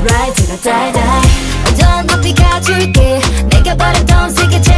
right 제가 die die 완전 높이 가줄게 내가 바랬던 세계